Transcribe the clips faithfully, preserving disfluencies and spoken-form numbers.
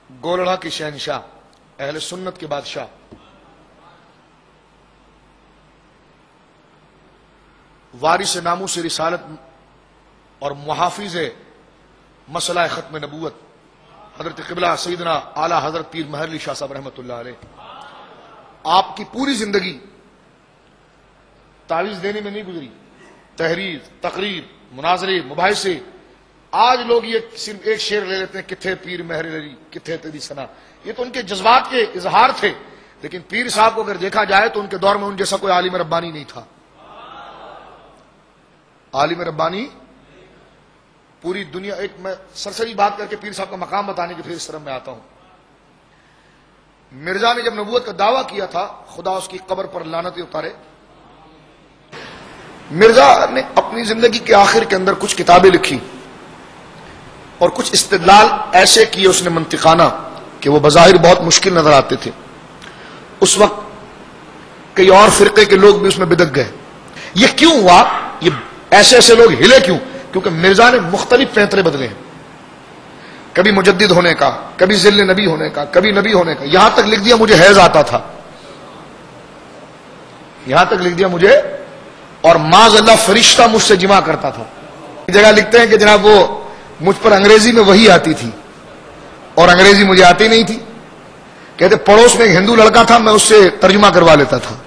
گولڑا کے شہنشاہ، اہل سنت کے بادشاہ، وارث ناموس رسالت اور محافظ مسئلہ ختم نبوت حضرت قبلہ سیدنا اعلی حضرت پیر مہر علی شاہ صاحب رحمۃ اللہ علیہ، آپ کی پوری زندگی تعویذ دینے میں نہیں گزری، تحریر، تقریر، مناظرے، مباحثے۔ آج لوگ یہ صرف ایک شعر لے لیتے ہیں، کتھے پیر مہر علی کتھے تیری ثنا، یہ تو ان کے جذبات کے اظہار تھے، لیکن پیر صاحب کو اگر دیکھا جائے تو ان کے دور میں ان جیسا کوئی عالم ربانی نہیں تھا۔ عالم ربانی پوری دنیا، ایک میں سرسری بات کر کے پیر صاحب کا مقام بتانے کے پھر اس طرح میں آتا ہوں۔ مرزا نے جب نبوت کا دعویٰ کیا تھا، خدا اس کی قبر پر لعنتیں اتارے۔ مرزا نے اپنی زندگی کے آخر کے اندر کچھ کتابیں لکھی اور کچھ استدلال ایسے کیے اس نے منطقانہ کہ وہ بظاہر بہت مشکل نظر آتے تھے۔ اس وقت کئی اور فرقے کے لوگ بھی اس میں بدک گئے۔ یہ کیوں ہوا؟ یہ ایسے ایسے لوگ ہلے کیوں؟ کیونکہ مرزا نے مختلف پینترے بدلے ہیں، کبھی مجدد ہونے کا، کبھی ذل نبی ہونے کا، کبھی نبی ہونے کا، یہاں تک لکھ دیا مجھے حیض آتا تھا، یہاں تک لکھ دیا مجھے، اور معاذ اللہ فرشتہ مجھ سے جمع کرتا تھا۔ جگہ لکھتے ہیں کہ جناب وہ مجھ پر انگریزی میں وہی آتی تھی اور انگریزی مجھے آتی نہیں تھی، کہتے پڑوس میں ایک ہندو لڑکا تھا، میں اس سے ترجمہ کروا لیتا تھا،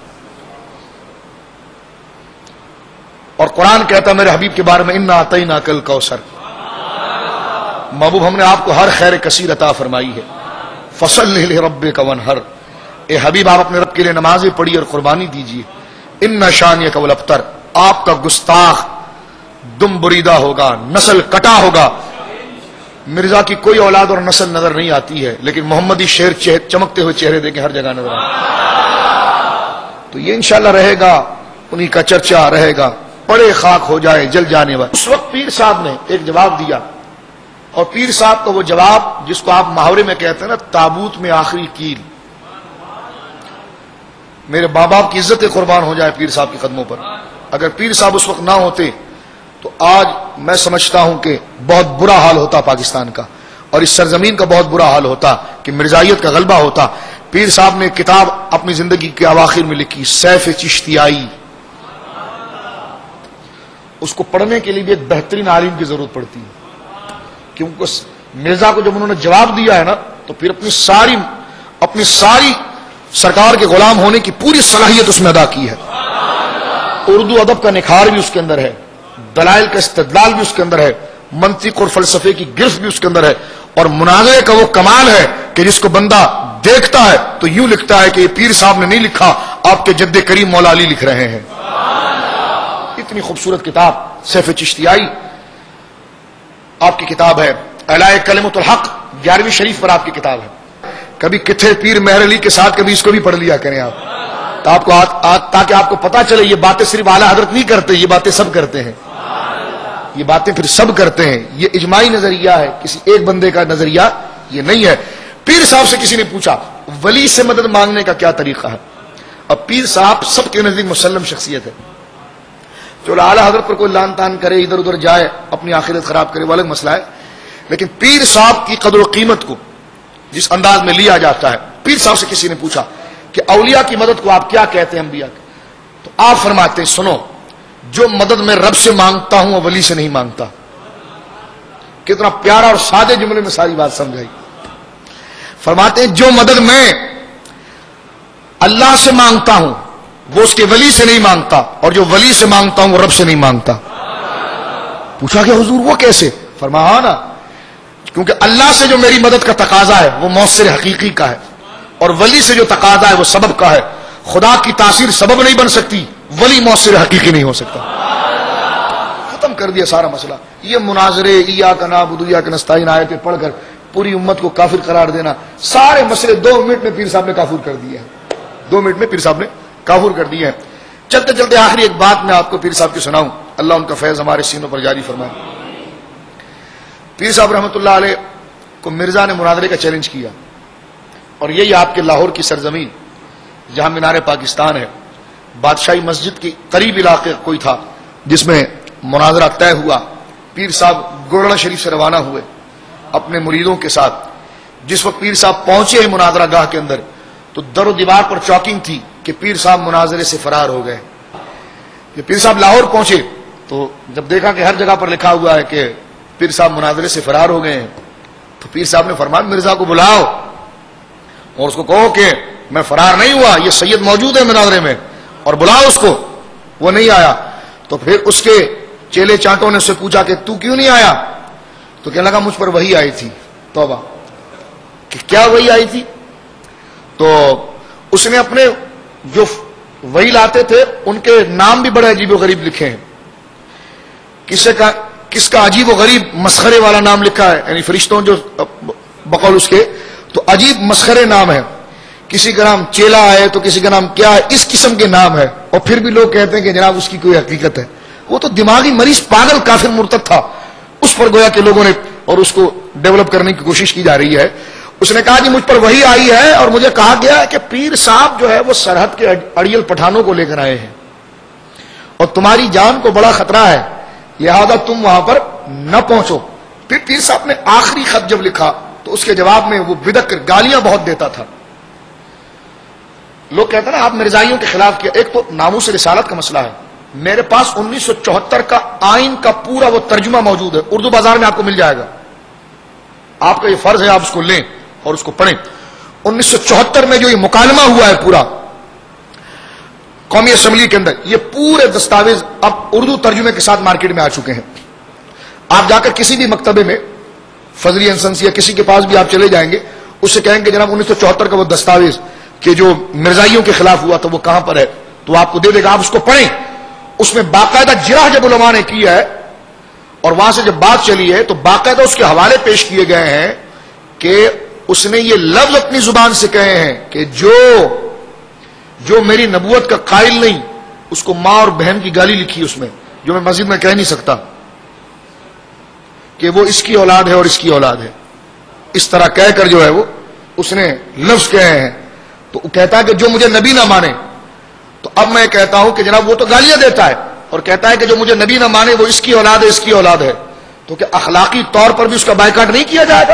اور قرآن کہتا میرے حبیب کے بارے میں انا اعطیناک الکوثر، محبوب ہم نے آپ کو ہر خیر کثیر عطا فرمائی ہے، فصلی لربک وانحر، اے حبیب آپ اپنے رب کے لیے نمازیں پڑھی اور قربانی دیجیے، ان شانیک والابتر، آپ کا گستاخ دم بریدہ ہوگا، نسل کٹا ہوگا۔ مرزا کی کوئی اولاد اور نسل نظر نہیں آتی ہے، لیکن محمدی شیر چمکتے ہوئے چہرے دیکھیں ہر جگہ نظر آتے، تو یہ انشاءاللہ رہے گا، انہی کا چرچا رہے گا، پڑے خاک ہو جائے جل جانے والا۔ اس وقت پیر صاحب نے ایک جواب دیا، اور پیر صاحب کا وہ جواب جس کو آپ محاورے میں کہتے ہیں نا تابوت میں آخری کیل، میرے باپ باپ کی عزت قربان ہو جائے پیر صاحب کے قدموں پر، اگر پیر صاحب اس وقت نہ ہوتے تو آج میں سمجھتا ہوں کہ بہت برا حال ہوتا پاکستان کا، اور اس سرزمین کا بہت برا حال ہوتا کہ مرزائیت کا غلبہ ہوتا۔ پیر صاحب نے کتاب اپنی زندگی کے اواخر میں لکھی، سیف چشتیائی، اس کو پڑھنے کے لیے بھی ایک بہترین عالم کی ضرورت پڑتی ہے، کیونکہ مرزا کو جب انہوں نے جواب دیا ہے نا تو پھر اپنی ساری اپنی ساری سرکار کے غلام ہونے کی پوری صلاحیت اس میں ادا کی ہے۔ اردو ادب کا نکھار بھی اس کے اندر ہے، دلائل کا استدلال بھی اس کے اندر ہے، منطق اور فلسفے کی گرفت بھی اس کے اندر ہے، اور مناظرے کا وہ کمال ہے کہ جس کو بندہ دیکھتا ہے تو یوں لکھتا ہے کہ یہ پیر صاحب نے نہیں لکھا، آپ کے جد کریم مولا علی لکھ رہے ہیں۔ اتنی خوبصورت کتاب سیف چشتیائی آپ کی کتاب ہے، اعلاء کلمۃ الحق گیارہویں شریف پر آپ کی کتاب ہے۔ کبھی کتھے پیر مہر علی کے ساتھ کبھی اس کو بھی پڑھ لیا کریں آپ، تو آپ کو آت, آت, تاکہ آپ کو پتہ چلے یہ باتیں صرف اعلیٰ حضرت نہیں کرتے، یہ باتیں سب کرتے ہیں، یہ باتیں پھر سب کرتے ہیں، یہ اجماعی نظریہ ہے، کسی ایک بندے کا نظریہ یہ نہیں ہے۔ پیر صاحب سے کسی نے پوچھا ولی سے مدد مانگنے کا کیا طریقہ ہے؟ اب پیر صاحب سب کے نزدیک مسلم شخصیت ہے، جو اعلیٰ حضرت پر کوئی لان تان کرے، ادھر ادھر جائے، اپنی آخرت خراب کرے، وہ الگ مسئلہ ہے، لیکن پیر صاحب کی قدر و قیمت کو جس انداز میں لیا جاتا ہے، پیر صاحب سے کسی نے پوچھا کہ اولیاء کی مدد کو آپ کیا کہتے ہیں انبیاء کی؟ تو آپ فرماتے ہیں سنو، جو مدد میں رب سے مانگتا ہوں وہ ولی سے نہیں مانگتا۔ کتنا پیارا اور سادے جملے میں ساری بات سمجھائی۔ فرماتے ہیں جو مدد میں اللہ سے مانگتا ہوں وہ اس کے ولی سے نہیں مانگتا، اور جو ولی سے مانگتا ہوں وہ رب سے نہیں مانگتا۔ پوچھا کہ حضور وہ کیسے؟ فرمایا ہاں نا، کیونکہ اللہ سے جو میری مدد کا تقاضا ہے وہ مؤثر حقیقی کا ہے، اور ولی سے جو تقاضا ہے وہ سبب کا ہے۔ خدا کی تاثیر سبب نہیں بن سکتی، ولی مؤثر حقیقی نہیں ہو سکتا۔ ختم کر دیا سارا مسئلہ۔ یہ مناظرے ایاک نعبد و ایاک نستعین آیتیں پڑھ کر پوری امت کو کافر قرار دینا، سارے مسئلے دو منٹ میں پیر صاحب نے کافر کر دیے ہیں، دو منٹ میں پیر صاحب نے کافر کر دیے ہیں۔ چلتے چلتے آخری ایک بات میں آپ کو پیر صاحب کی سناؤں، اللہ ان کا فیض ہمارے سینوں پر جاری فرمائے۔ پیر صاحب رحمۃ اللہ علیہ کو مرزا نے مناظرے کا چیلنج کیا، اور یہی آپ کے لاہور کی سرزمین جہاں مینار پاکستان ہے، بادشاہی مسجد کے قریب علاقے کوئی تھا جس میں مناظرہ طے ہوا۔ پیر صاحب گولڑا شریف سے روانہ ہوئے اپنے مریدوں کے ساتھ، جس وقت پیر صاحب پہنچے ہیں مناظرہ گاہ کے اندر تو در و دیوار پر چاکنگ تھی کہ پیر صاحب مناظرے سے فرار ہو گئے. کہ پیر صاحب لاہور پہنچے تو جب دیکھا کہ ہر جگہ پر لکھا ہوا ہے کہ پیر صاحب مناظرے سے فرار ہو گئے ہیں تو پیر صاحب نے فرمایا مرزا کو بلاؤ اور اس کو کہو کہ میں فرار نہیں ہوا, یہ سید موجود ہے مناظرے میں, اور بلاؤ اس کو. وہ نہیں آیا تو پھر اس کے چیلے چانٹوں نے اس سے پوچھا کہ تو کیوں نہیں آیا؟ تو کہنے لگا مجھ پر وحی آئی تھی. توبہ, کہ کیا وحی آئی تھی؟ تو اس نے اپنے جو وحی لاتے تھے ان کے نام بھی بڑے عجیب و غریب لکھے ہیں. کسے کا کس کا عجیب و غریب مسخرے والا نام لکھا ہے, یعنی فرشتوں جو بقول اس کے تو عجیب مسخرے نام ہے. کسی کا نام چیلا ہے تو کسی کا نام کیا ہے, اس قسم کے نام ہے. اور پھر بھی لوگ کہتے ہیں کہ جناب اس کی کوئی حقیقت ہے. وہ تو دماغی مریض پاگل کافر مرتد تھا, اس پر گویا کہ لوگوں نے اور اس کو ڈیولپ کرنے کی کوشش کی جا رہی ہے. اس نے کہا جی مجھ پر وہی آئی ہے اور مجھے کہا گیا ہے کہ پیر صاحب جو ہے وہ سرحد کے اڑیل پٹھانوں کو لے کر آئے ہیں اور تمہاری جان کو بڑا خطرہ ہے, لہذا تم وہاں پر نہ پہنچو. پھر پیر صاحب نے آخری خط جب لکھا تو اس کے جواب میں وہ بدک کر گالیاں بہت دیتا تھا. لوگ کہتے ہیں نا آپ مرزائیوں کے خلاف کیا. ایک تو ناموس رسالت کا مسئلہ ہے. میرے پاس انیس سو چوہتر کا آئین کا پورا وہ ترجمہ موجود ہے, اردو بازار میں آپ کو مل جائے گا. آپ کا یہ فرض ہے آپ اس کو لیں اور اس کو پڑھیں. انیس سو چوہتر میں جو یہ مکالمہ ہوا ہے پورا قومی اسمبلی کے اندر, یہ پورے دستاویز اب اردو ترجمے کے ساتھ مارکیٹ میں آ چکے ہیں. آپ جا کر کسی بھی مکتبے میں فضلی انسنس یا کسی کے پاس بھی آپ چلے جائیں گے, اس سے کہیں گے جناب انیس سو چوہتر کا وہ دستاویز کہ جو مرزائیوں کے خلاف ہوا تھا وہ کہاں پر ہے, تو آپ کو دے دے گا. آپ اس کو پڑھیں. اس میں باقاعدہ جرح جب علماء نے کی ہے اور وہاں سے جب بات چلی ہے تو باقاعدہ اس کے حوالے پیش کیے گئے ہیں کہ اس نے یہ لفظ اپنی زبان سے کہے ہیں کہ جو جو میری نبوت کا قائل نہیں اس کو ماں اور بہن کی گالی لکھی اس میں, جو میں مسجد میں کہہ نہیں سکتا کہ وہ اس کی اولاد ہے اور اس کی اولاد ہے. اس طرح کہہ کر جو ہے وہ اس نے لفظ کہے ہیں. تو وہ کہتا ہے کہ جو مجھے نبی نہ مانے, تو اب میں کہتا ہوں کہ جناب وہ تو گالیاں دیتا ہے اور کہتا ہے کہ جو مجھے نبی نہ مانے وہ اس کی اولاد ہے اس کی اولاد ہے. تو کیا اخلاقی طور پر بھی اس کا بائیکاٹ نہیں کیا جائے گا؟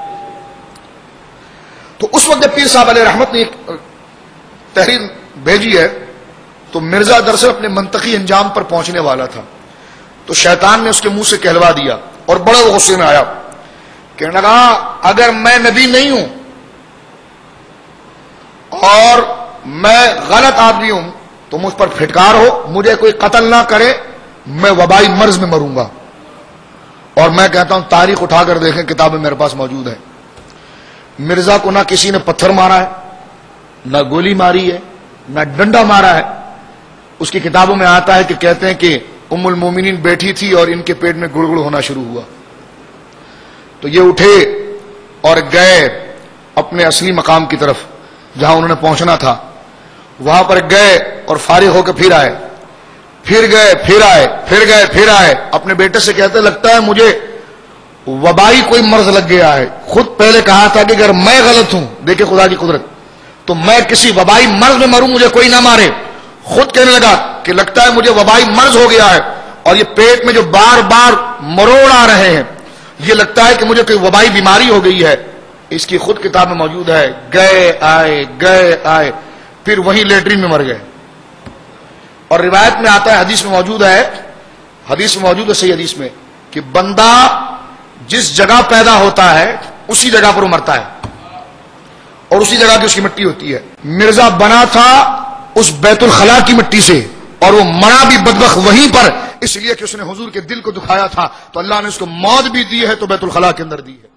تو اس وقت جب پیر صاحب علیہ رحمت نے ایک تحریر بھیجی ہے تو مرزا دراصل اپنے منطقی انجام پر پہنچنے والا تھا, تو شیطان نے اس کے منہ سے کہلوا دیا اور بڑا غصے میں آیا. کہنے لگا اگر میں نبی نہیں ہوں اور میں غلط آدمی ہوں تو مجھ پر پھٹکار ہو, مجھے کوئی قتل نہ کرے, میں وبائی مرض میں مروں گا. اور میں کہتا ہوں تاریخ اٹھا کر دیکھیں, کتابیں میرے پاس موجود ہیں. مرزا کو نہ کسی نے پتھر مارا ہے, نہ گولی ماری ہے, نہ ڈنڈا مارا ہے. اس کی کتابوں میں آتا ہے کہ کہتے ہیں کہ ام المومنین بیٹھی تھی اور ان کے پیٹ میں گڑگڑ ہونا شروع ہوا تو یہ اٹھے اور گئے اپنے اصلی مقام کی طرف جہاں انہوں نے پہنچنا تھا. وہاں پر گئے اور فارغ ہو کے پھر آئے, پھر گئے پھر آئے, پھر گئے پھر آئے. اپنے بیٹے سے کہتے لگتا ہے مجھے وبائی کوئی مرض لگ گیا ہے. خود پہلے کہا تھا کہ اگر میں غلط ہوں, دیکھیں خدا کی قدرت, تو میں کسی وبائی مرض میں مروں, مجھے کوئی نہ مارے. خود کہنے لگا کہ لگتا ہے مجھے وبائی مرض ہو گیا ہے اور یہ پیٹ میں جو بار بار مروڑ آ رہے ہیں یہ لگتا ہے کہ مجھے کوئی وبائی بیماری ہو گئی ہے. اس کی خود کتاب میں موجود ہے. گئے آئے گئے آئے پھر وہیں لیٹرین میں مر گئے. اور روایت میں آتا ہے, حدیث میں موجود ہے, حدیث میں موجود ہے صحیح حدیث میں کہ بندہ جس جگہ پیدا ہوتا ہے اسی جگہ پر وہ مرتا ہے اور اسی جگہ کی اس کی مٹی ہوتی ہے. مرزا بنا تھا اس بیت الخلا کی مٹی سے اور وہ مرا بھی بدبخت وہیں پر, اس لیے کہ اس نے حضور کے دل کو دکھایا تھا تو اللہ نے اس کو موت بھی دی ہے تو بیت الخلا کے اندر دی ہے.